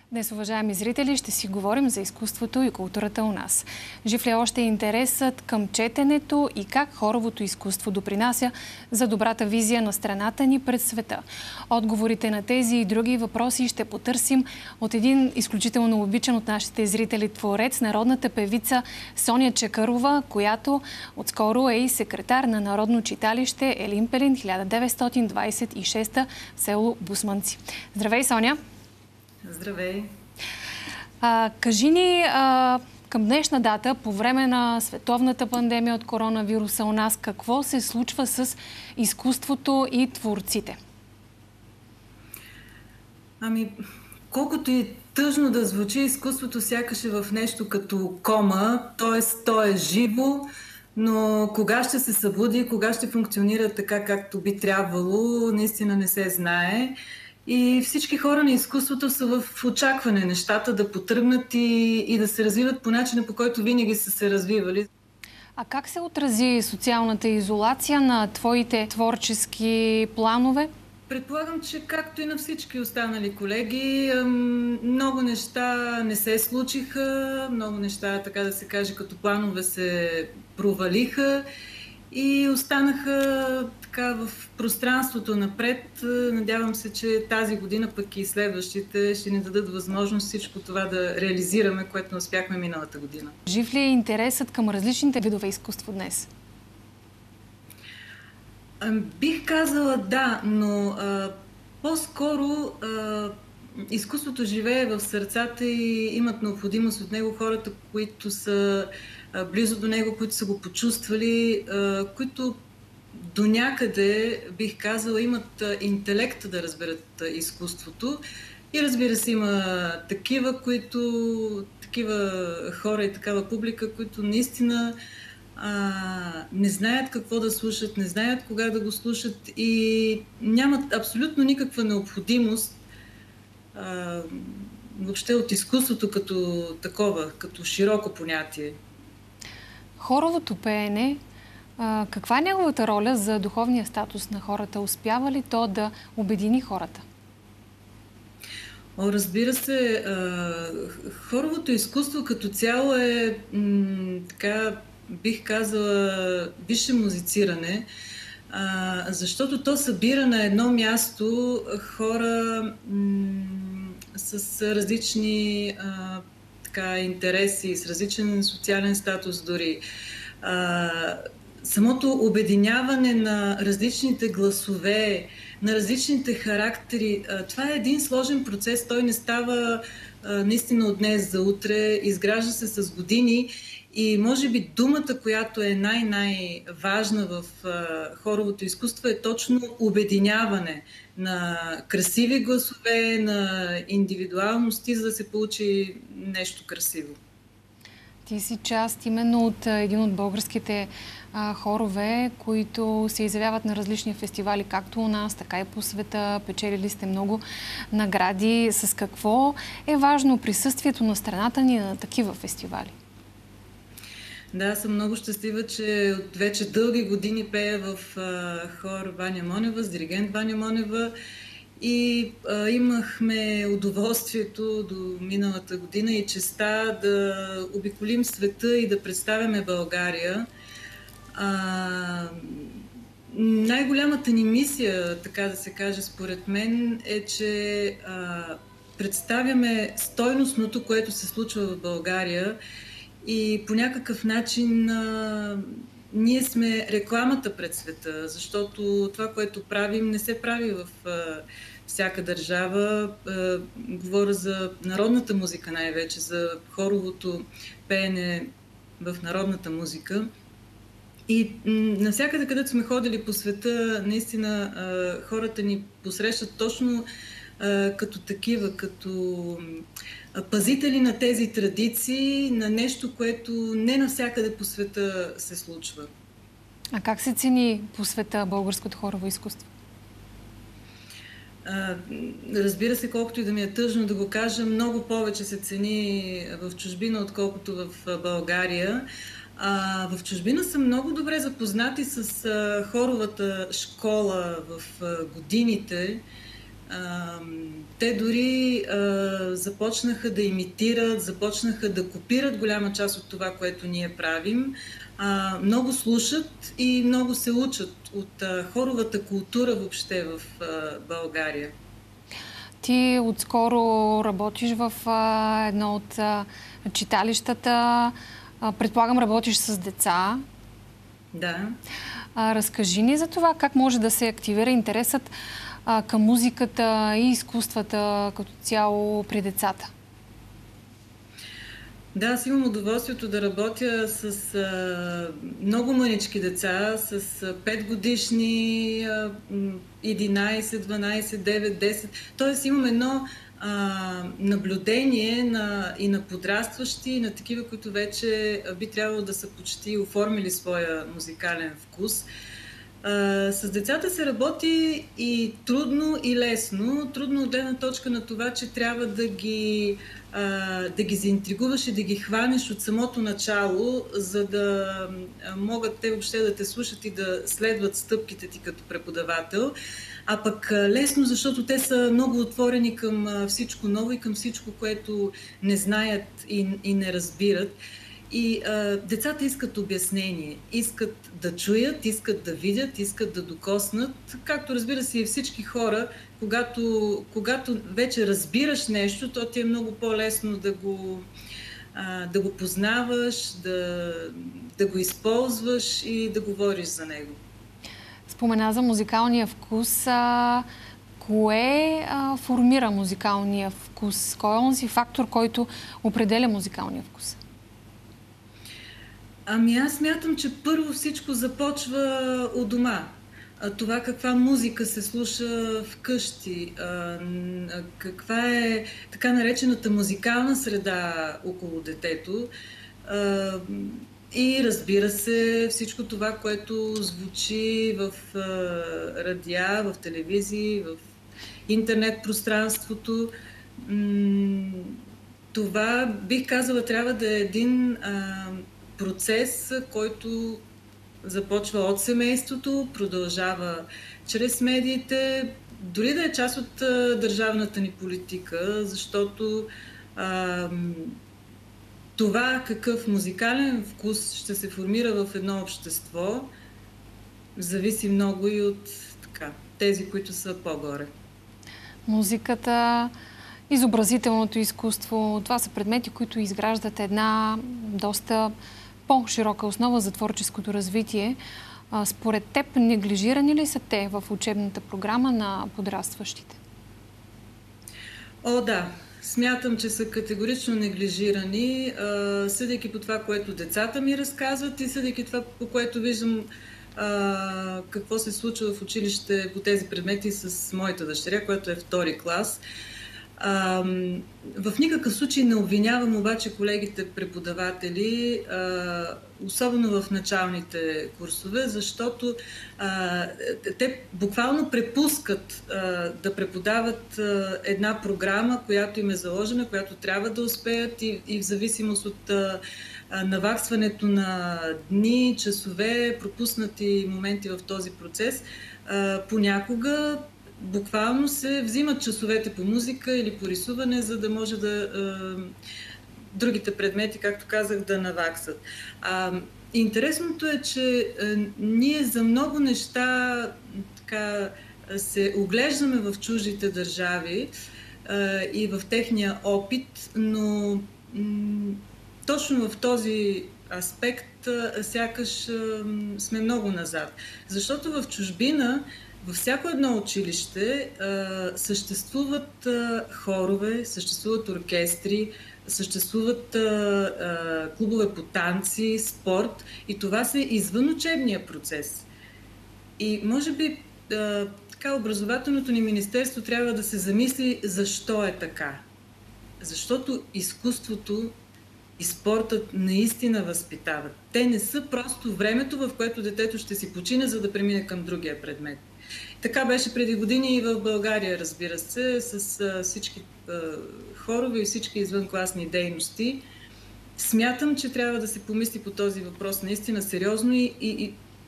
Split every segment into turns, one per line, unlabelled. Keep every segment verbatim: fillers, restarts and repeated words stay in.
Днес, уважаеми зрители, ще си говорим за изкуството и културата у нас. Жив ли е още интересът към четенето и как хоровото изкуство допринася за добрата визия на страната ни пред света? Отговорите на тези и други въпроси ще потърсим от един изключително обичан от нашите зрители творец, народната певица Соня Чакърова, която отскоро е и секретар на Народно читалище Елин Пелин хиляда деветстотин двадесет и шеста в село Бусманци. Здравей, Соня!
Здравей!
А, кажи ни, а, към днешна дата, по време на световната пандемия от коронавируса у нас, какво се случва с изкуството и творците?
Ами, колкото и тъжно да звучи, изкуството сякаш е в нещо като кома, т.е. то е живо, но кога ще се събуди, кога ще функционира така, както би трябвало, наистина не се знае. И всички хора на изкуството са в очакване нещата да потръгнат и, и да се развиват по начина, по който винаги са се развивали.
А как се отрази социалната изолация на твоите творчески планове?
Предполагам, че както и на всички останали колеги, много неща не се случиха, много неща, така да се каже, като планове се провалиха и останаха така в пространството напред. Надявам се, че тази година, пък и следващите, ще ни дадат възможност всичко това да реализираме, което не успяхме миналата година.
Жив ли е интересът към различните видове изкуство днес?
Бих казала да, но по-скоро изкуството живее в сърцата и имат необходимост от него хората, които са близо до него, които са го почувствали, които до някъде, бих казала, имат интелект да разберат изкуството. И разбира се, има такива, които, такива хора и такава публика, които наистина а, не знаят какво да слушат, не знаят кога да го слушат и нямат абсолютно никаква необходимост а, въобще от изкуството като такова, като широко понятие.
Хоровото пеене, а, каква е неговата роля за духовния статус на хората? Успява ли то да обедини хората?
О, разбира се, хоровото изкуство като цяло е така, бих казала, висше музициране, защото то събира на едно място хора с различни така, интереси, с различен социален статус дори. Самото обединяване на различните гласове, на различните характери, това е един сложен процес. Той не става наистина от днес за утре, изгражда се с години и може би думата, която е най-най-важна в хоровото изкуство е точно обединяване на красиви гласове, на индивидуалности, за да се получи нещо красиво.
Ти си част именно от един от българските а, хорове, които се изявяват на различни фестивали, както у нас, така и по света. Печелили сте много награди. С какво е важно присъствието на страната ни на такива фестивали?
Да, съм много щастлива, че от вече дълги години пея в а, хор Ваня Монева, с диригент Ваня Монева. И а, имахме удоволствието до миналата година и честа да обиколим света и да представяме България. А, най-голямата ни мисия, така да се каже, според мен, е, че а, представяме стойностното, което се случва в България и по някакъв начин а, ние сме рекламата пред света, защото това, което правим, не се прави в а, всяка държава. А, говоря за народната музика най-вече, за хоровото пеене в народната музика. И навсякъде, където сме ходили по света, наистина а, хората ни посрещат точно а, като такива, като пазители на тези традиции, на нещо, което не навсякъде по света се случва.
А как се цени по света българското хорово изкуство?
А, разбира се, колкото и да ми е тъжно да го кажа, много повече се цени в чужбина, отколкото в България. А, в чужбина са много добре запознати с а, хоровата школа в а, годините. А, те дори а, започнаха да имитират, започнаха да копират голяма част от това, което ние правим. А, много слушат и много се учат от а, хоровата култура въобще в а, България.
Ти отскоро работиш в а, едно от а, читалищата. А, предполагам, работиш с деца.
Да.
А, разкажи ни за това, как може да се активира интересът а, към музиката и изкуствата като цяло при децата.
Да, аз имам удоволствието да работя с а, много мънички деца, с пет годишни, а, единайсет, дванайсет, девет, десет. Тоест имам едно а, наблюдение на, и на подрастващи, и на такива, които вече би трябвало да са почти оформили своя музикален вкус. Uh, с децата се работи и трудно, и лесно. Трудно от гледна точка на това, че трябва да ги, uh, да ги заинтригуваш и да ги хванеш от самото начало, за да могат те въобще да те слушат и да следват стъпките ти като преподавател. А пък лесно, защото те са много отворени към всичко ново и към всичко, което не знаят и, и не разбират. И а, децата искат обяснение, искат да чуят, искат да видят, искат да докоснат, както разбира се и всички хора, когато, когато вече разбираш нещо, то ти е много по-лесно да го, а, да го познаваш, да, да го използваш и да говориш за него.
Спомена за музикалния вкус. А, кое а, формира музикалния вкус? Кой е онзи фактор, който определя музикалния вкус?
Ами аз смятам, че първо всичко започва у дома. Това каква музика се слуша вкъщи, каква е така наречената музикална среда около детето и разбира се всичко това, което звучи в радиа, в телевизии, в интернет пространството. Това, бих казала, трябва да е един процес, който започва от семейството, продължава чрез медиите, дори да е част от а, държавната ни политика, защото а, това какъв музикален вкус ще се формира в едно общество, зависи много и от така, тези, които са по-горе.
Музиката, изобразителното изкуство, това са предмети, които изграждат една доста по-широка основа за творческото развитие. Според теб, неглижирани ли са те в учебната програма на подрастващите?
О, да. Смятам, че са категорично неглижирани, съдейки по това, което децата ми разказват и съдейки това, по което виждам какво се случва в училище по тези предмети с моята дъщеря, която е втори клас. А, в никакъв случай не обвинявам обаче колегите преподаватели, а, особено в началните курсове, защото а, те буквално препускат а, да преподават а, една програма, която им е заложена, която трябва да успеят и, и в зависимост от а, наваксването на дни, часове, пропуснати моменти в този процес, а, понякога буквално се взимат часовете по музика или по рисуване, за да може да е, другите предмети, както казах, да наваксат. А, интересното е, че е, ние за много неща така, се оглеждаме в чуждите държави е, и в техния опит, но м- точно в този аспект е, сякаш е, сме много назад. Защото в чужбина във всяко едно училище а, съществуват а, хорове, съществуват оркестри, съществуват а, а, клубове по танци, спорт и това са извън учебния процес. И може би а, така образователното ни министерство трябва да се замисли защо е така. Защото изкуството и спортът наистина възпитават. Те не са просто времето, в което детето ще си почине, за да премине към другия предмет. Така беше преди години и в България, разбира се, с а, всички а, хорове и всички извънкласни дейности. Смятам, че трябва да се помисли по този въпрос наистина сериозно и, и, и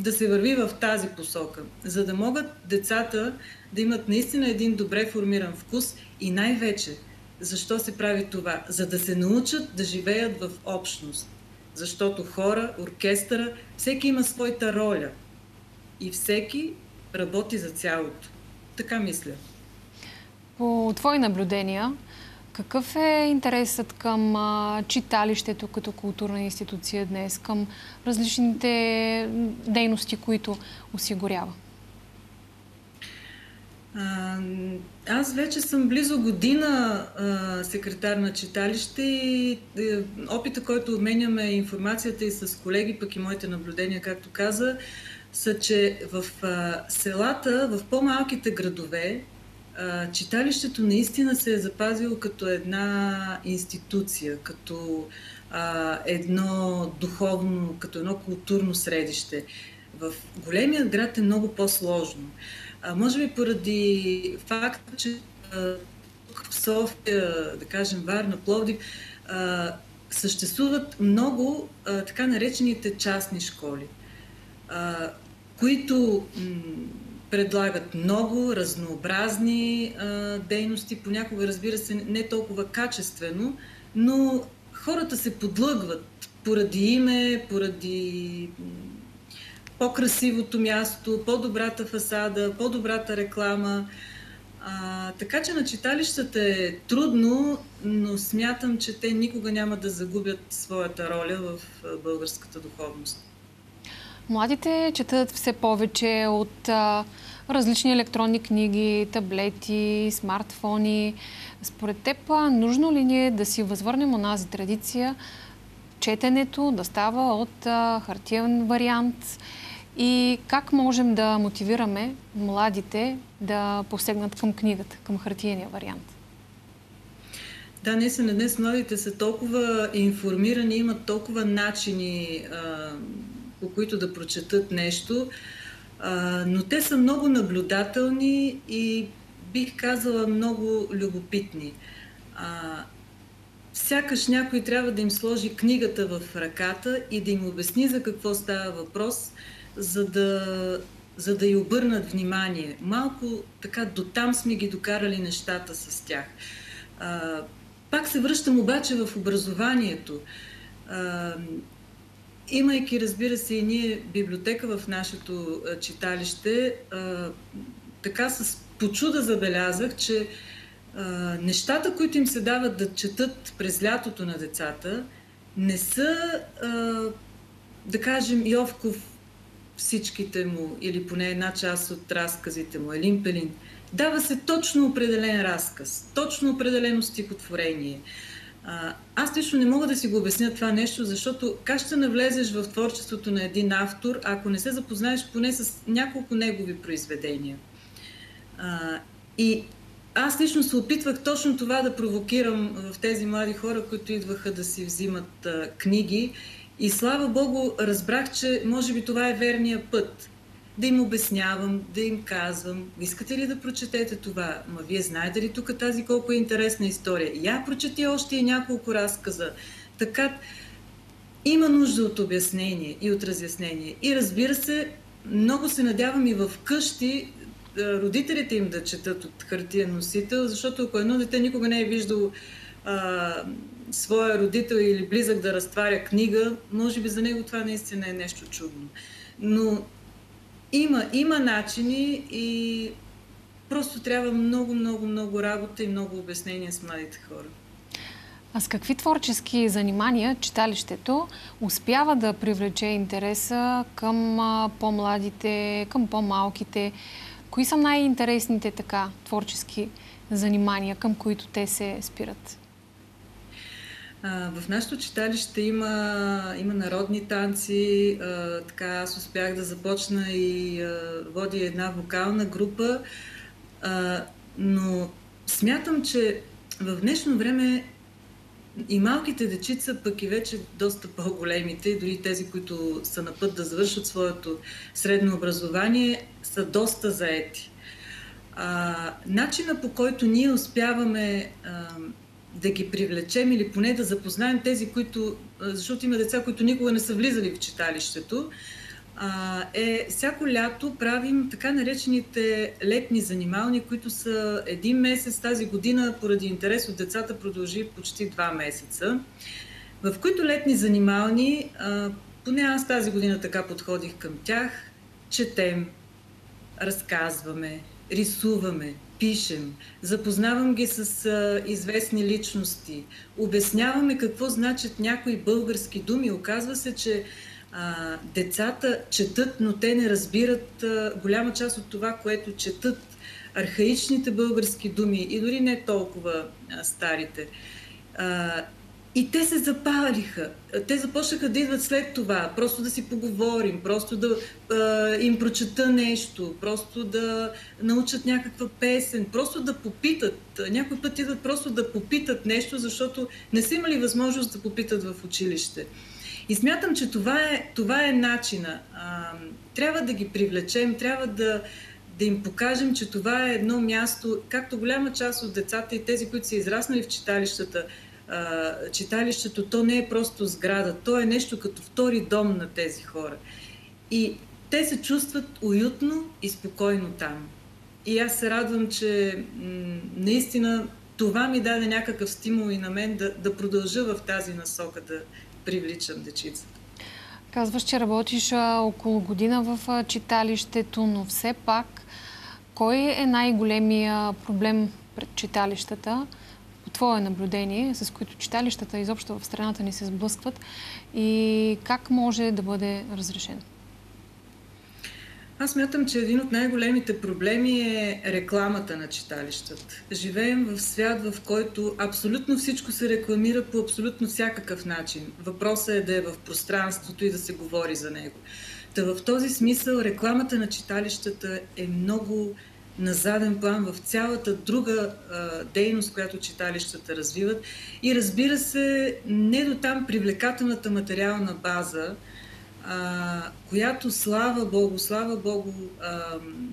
да се върви в тази посока, за да могат децата да имат наистина един добре формиран вкус и най-вече, защо се прави това? За да се научат да живеят в общност. Защото хора, оркестъра, всеки има своята роля и всеки работи за цялото. Така мисля.
По твои наблюдения, какъв е интересът към а, читалището като културна институция днес, към различните дейности, които осигурява?
А, аз вече съм близо година а, секретар на читалище и е, опита, който обменяме информацията и с колеги, пък и моите наблюдения, както каза, са, че в а, селата, в по-малките градове, а, читалището наистина се е запазило като една институция, като а, едно духовно, като едно културно средище. В големият град е много по-сложно. А, може би поради факта, че а, тук в София, да кажем Варна, Пловдив, а, съществуват много а, така наречените частни школи, а, които м- предлагат много разнообразни а, дейности, понякога, разбира се, не толкова качествено, но хората се подлъгват поради име, поради по-красивото място, по-добрата фасада, по-добрата реклама. А, така че на читалищата е трудно, но смятам, че те никога няма да загубят своята роля в българската духовност.
Младите четат все повече от а, различни електронни книги, таблети, смартфони. Според теб, нужно ли ни е да си възвърнем онази традиция, четенето да става от а, хартиен вариант? И как можем да мотивираме младите да посегнат към книгата, към хартиения вариант?
Да, наистина днес младите са толкова информирани, имат толкова начини, а, по които да прочетат нещо, а, но те са много наблюдателни и бих казала много любопитни. А, сякаш някой трябва да им сложи книгата в ръката и да им обясни за какво става въпрос, за да, за да й обърнат внимание. Малко така дотам сме ги докарали нещата с тях. А, пак се връщам обаче в образованието. А, имайки, разбира се, и ние библиотека в нашето а, читалище, а, така с почуда забелязах, че а, нещата, които им се дават да четат през лятото на децата, не са, а, да кажем, Йовков всичките му, или поне една част от разказите му, Елин Пелин. Дава се точно определен разказ, точно определено стихотворение. А, аз лично не мога да си го обясня това нещо, защото как ще навлезеш в творчеството на един автор, ако не се запознаеш поне с няколко негови произведения. А, и аз лично се опитвах точно това да провокирам в тези млади хора, които идваха да си взимат а, книги. И слава Богу, разбрах, че може би това е верния път. Да им обяснявам, да им казвам, искате ли да прочетете това? Ма вие знаете ли тук тази колко е интересна история? Я прочети още и няколко разказа. Така, има нужда от обяснение и от разяснение. И разбира се, много се надявам и в къщи родителите им да четат от хартиен носител, защото ако едно дете никога не е виждало а, своя родител или близък да разтваря книга, може би за него това наистина е нещо чудно. Но има, има начини и просто трябва много, много, много работа и много обяснения с младите хора.
А с какви творчески занимания читалището успява да привлече интереса към по-младите, към по-малките? Кои са най-интересните така творчески занимания, към които те се спират?
А, в нашето читалище има, има народни танци. А, така аз успях да започна и а, водя една вокална група. А, но смятам, че в днешно време и малките дечица, пък и вече доста по-големите, дори тези, които са на път да завършат своето средно образование, са доста заети. А, начина, по който ние успяваме а, да ги привлечем или поне да запознаем тези, които, защото има деца, които никога не са влизали в читалището, а, е всяко лято правим така наречените летни занимални, които са един месец. Тази година, поради интерес от децата, продължи почти два месеца, в които летни занимални, а, поне аз тази година така подходих към тях, четем, разказваме, рисуваме, пишем, запознавам ги с а, известни личности, обясняваме какво значат някои български думи. Оказва се, че а, децата четат, но те не разбират а, голяма част от това, което четат. Архаичните български думи и дори не толкова а, старите. А, И те се запалиха. Те започнаха да идват след това, просто да си поговорим, просто да а, им прочета нещо, просто да научат някаква песен, просто да попитат. Някой път идват просто да попитат нещо, защото не са имали възможност да попитат в училище. И смятам, че това е, това е начина. А, трябва да ги привлечем, трябва да, да им покажем, че това е едно място, както голяма част от децата и тези, които са израснали в читалищата, читалището, то не е просто сграда, то е нещо като втори дом на тези хора. И те се чувстват уютно и спокойно там. И аз се радвам, че м- наистина това ми даде някакъв стимул и на мен да, да продължа в тази насока, да привличам дечицата.
Казваш, че работиш а, около година в а, читалището, но все пак, кой е най-големия проблем пред читалищата, по твое наблюдение, с които читалищата изобщо в страната ни се сблъскват, и как може да бъде разрешен?
Аз смятам, че един от най-големите проблеми е рекламата на читалищата. Живеем в свят, в който абсолютно всичко се рекламира по абсолютно всякакъв начин. Въпросът е да е в пространството и да се говори за него. Та в този смисъл рекламата на читалищата е много на заден план в цялата друга а, дейност, която читалищата развиват. И разбира се, не до там привлекателната материална база, а, която, слава Богу, слава Богу, а,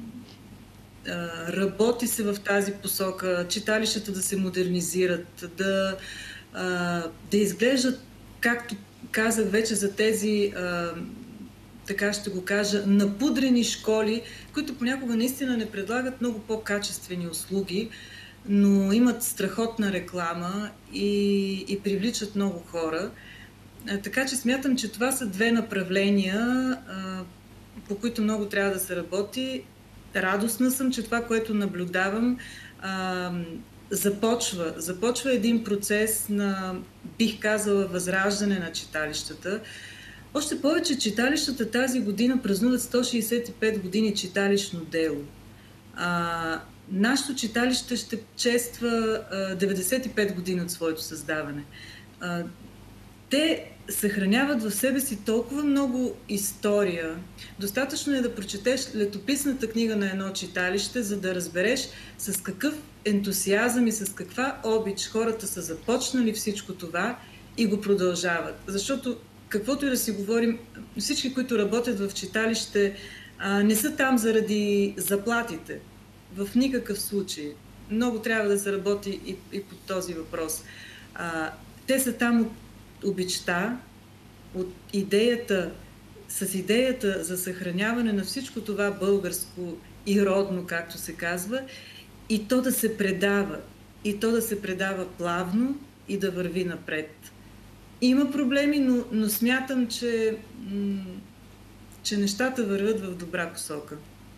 а, работи се в тази посока, читалищата да се модернизират, да, а, да изглеждат, както казах вече, за тези, а, така ще го кажа, напудрени школи, които понякога наистина не предлагат много по-качествени услуги, но имат страхотна реклама и, и привличат много хора. А, така че смятам, че това са две направления, а, по които много трябва да се работи. Радостна съм, че това, което наблюдавам, а, започва. Започва един процес на, бих казала, възраждане на читалищата. Още повече, читалищата тази година празнуват сто шейсет и пет години читалищно дело. А, нашето читалище ще чества а, деветдесет и пет години от своето създаване. А, те съхраняват в себе си толкова много история. Достатъчно е да прочетеш летописната книга на едно читалище, за да разбереш с какъв ентусиазъм и с каква обич хората са започнали всичко това и го продължават. Защото каквото и да си говорим, всички, които работят в читалище, не са там заради заплатите. В никакъв случай. Много трябва да се работи и, и по този въпрос. А, те са там от обичта, от идеята, с идеята за съхраняване на всичко това българско и родно, както се казва, и то да се предава. И то да се предава плавно и да върви напред. Има проблеми, но, но смятам, че, м- че нещата вървят в добра посока.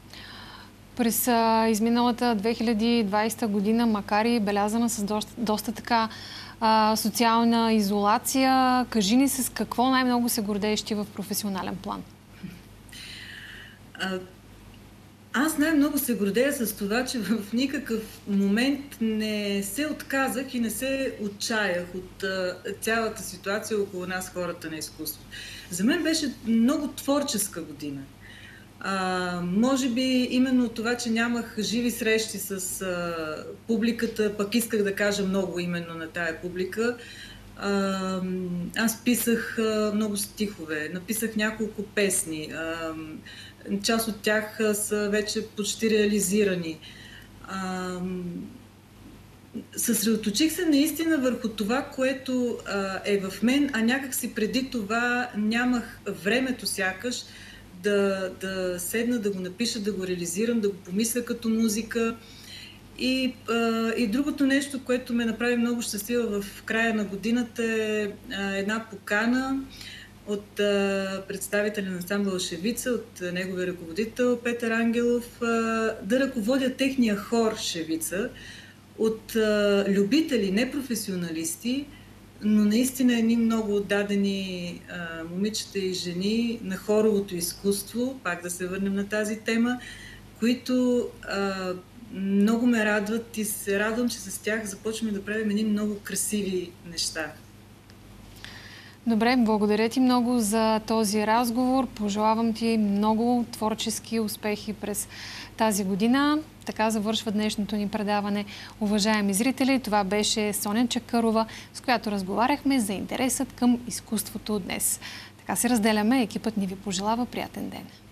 През а, изминалата две хиляди и двадесета година, макар и белязана с доста, доста така а, социална изолация, кажи ни с какво най-много се гордееш ти в професионален план?
А, аз най-много се гордея с това, че в никакъв момент не се отказах и не се отчаях от а, цялата ситуация около нас, хората на изкуство. За мен беше много творческа година. А, може би именно това, че нямах живи срещи с а, публиката, пък исках да кажа много именно на тая публика. А, аз писах а, много стихове, написах няколко песни. А, част от тях а, са вече почти реализирани. А, съсредоточих се наистина върху това, което а, е в мен, а някак си преди това нямах времето сякаш да, да седна, да го напиша, да го реализирам, да го помисля като музика. И, а, и другото нещо, което ме направи много щастлива в края на годината е а, една покана от а, представителя на ансамбъл Шевица, от а, неговия ръководител Петър Ангелов, а, да ръководя техния хор Шевица от а, любители, не професионалисти, но наистина едни много отдадени а, момичета и жени на хоровото изкуство, пак да се върнем на тази тема, които а, много ме радват и се радвам, че с тях започваме да правим едни много красиви неща.
Добре, благодаря ти много за този разговор. Пожелавам ти много творчески успехи през тази година. Така завършва днешното ни предаване. Уважаеми зрители, това беше Соня Чакърова, с която разговаряхме за интересът към изкуството днес. Така се разделяме. Екипът ни ви пожелава приятен ден.